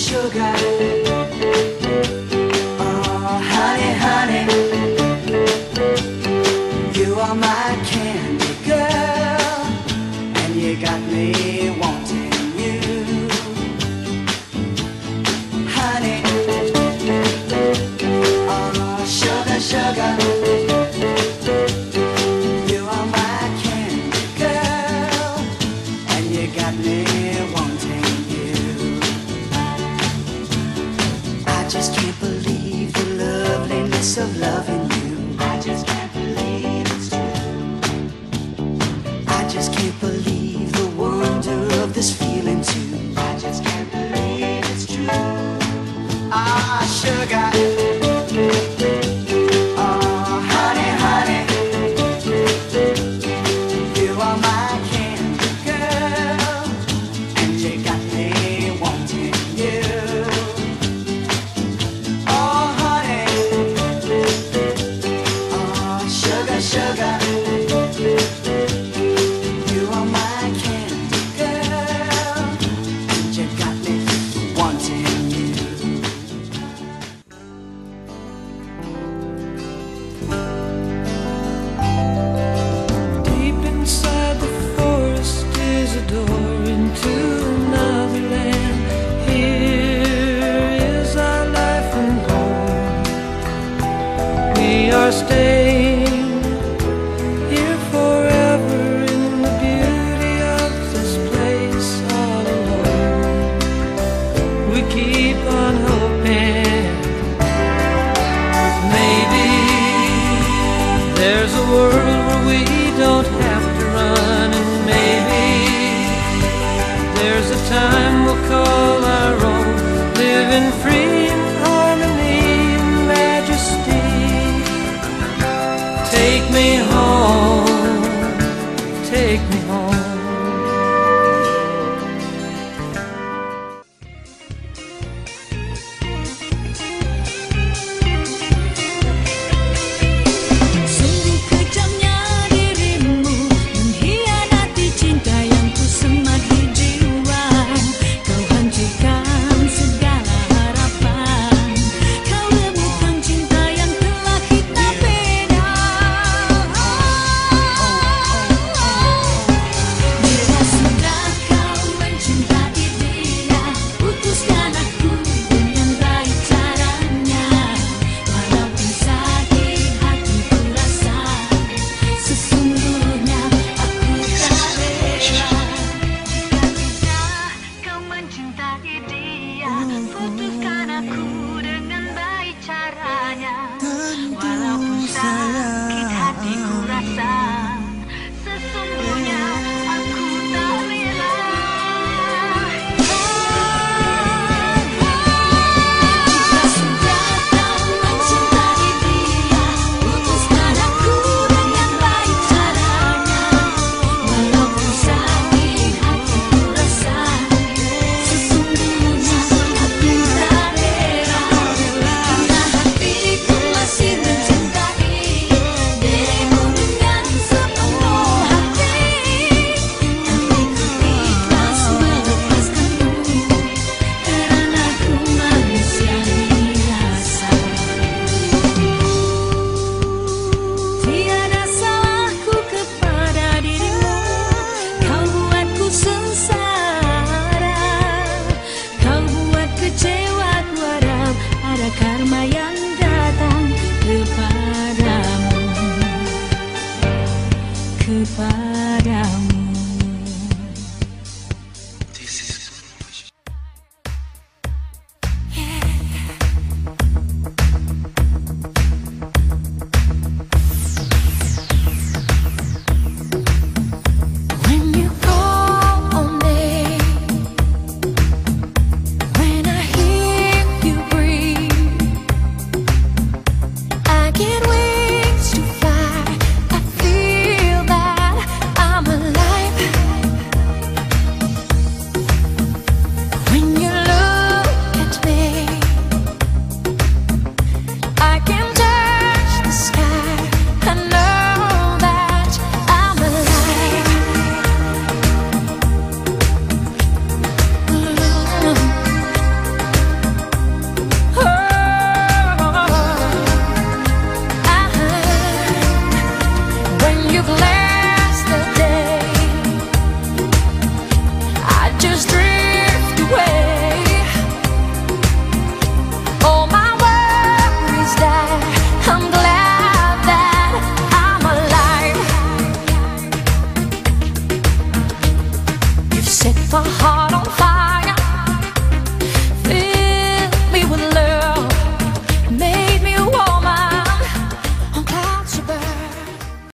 sugar. Oh, honey, honey, you are my candy girl, and you got me wanting you. Honey, oh, sugar, sugar, you are my candy girl, and you got me wanting you. I just can't believe the loveliness of loving you. I just can't believe it's true. I just can't believe the wonder of this feeling too. I just can't believe it's true. Ah, sugar. Oh, honey, honey, you are my candy girl, and you got me wanting you. Oh, honey, oh, sugar, sugar, you are my candy girl, and you got me wanting you. Deep inside the forest is a door into another land. Here is our life and home. We are staying here forever in the beauty of this place all alone. We keep on hoping maybe there's a world where we don't have to run, and maybe there's a time we'll call our own, living free in harmony and majesty. Take me home, take me home. Sungguh kejamnya dirimu mengkhianati cinta yang ku semat di jiwa. Kau hancurkan segala harapan. Kau remukkan cinta yang telah kita bina. set my heart